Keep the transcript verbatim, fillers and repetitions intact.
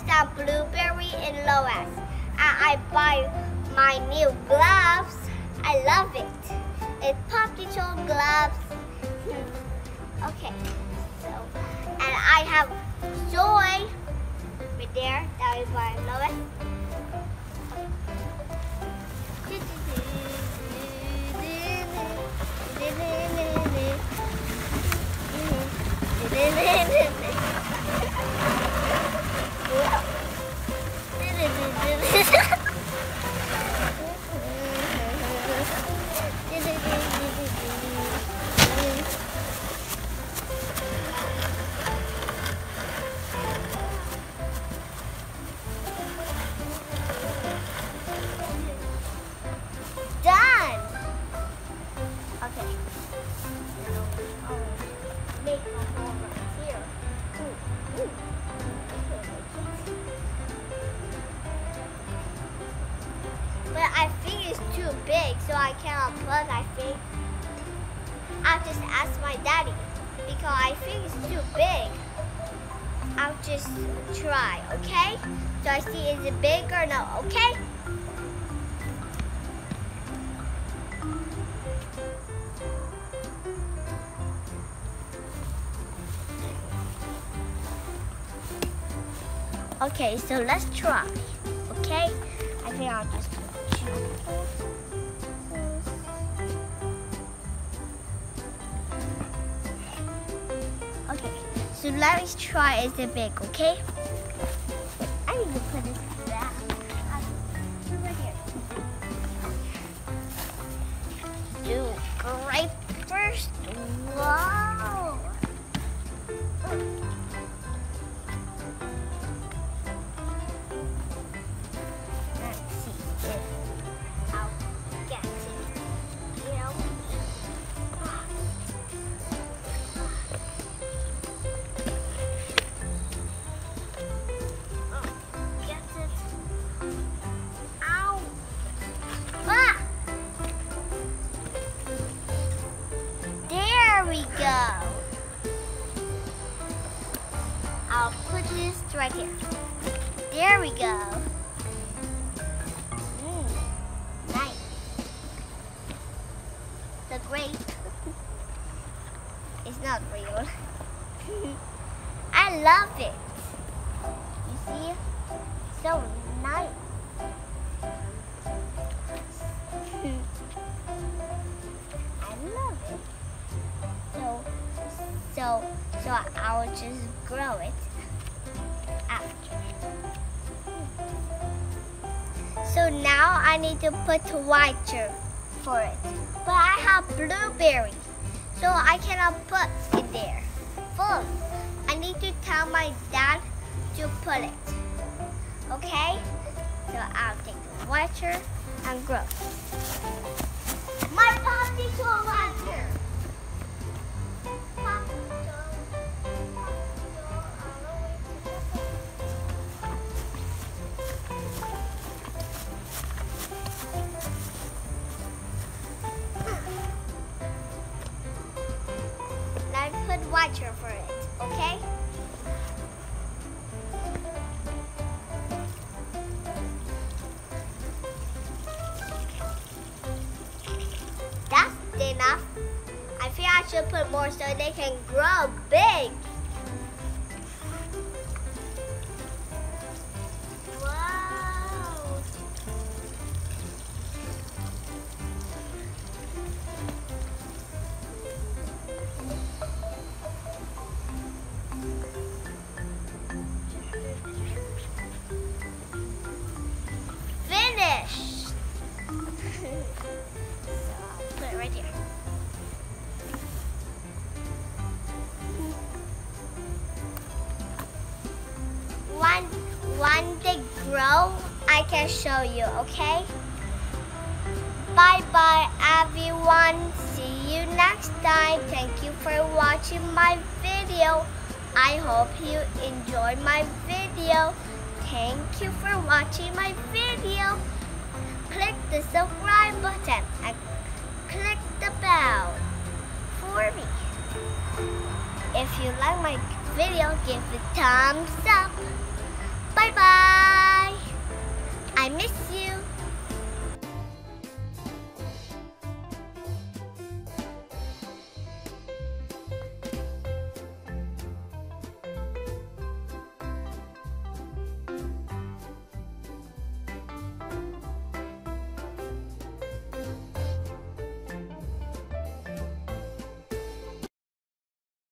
some blueberry and Loas. And I buy my new gloves. I love it. It's Paw Patrol gloves. Okay, so, and I have Joy right there. That is my Lois. Done. Okay. Make a hole right here. Ooh, ooh. But I think it's too big, so I cannot put, I think. I'll just ask my daddy, because I think it's too big. I'll just try, okay? So I see, is it big or no, okay? Okay, so let's try, okay? I think I'll just okay, so let's try is it big, okay? I need to put it back. Right here. Do grape first. Wow. I'll put this right here. There we go. Mm, nice. The grape is not real. I love it. You see? So nice. I love it. So, so, so I'll just grow it after. So now I need to put water for it. But I have blueberry, so I cannot put it there. Full. I need to tell my dad to put it. Okay? So I'll take the water and grow. My Paw Patrol water. Paw Patrol. Let's put water for it, okay? That's enough. I think I should put more so they can grow big. Wow. Finished. So I'll put it right here. When, when they grow, I can show you, okay? Bye bye everyone. See you next time. Thank you for watching my video. I hope you enjoyed my video. Thank you for watching my video. Click the subscribe button and click the bell for me. If you like my video, give it a thumbs up. Bye bye. I miss you.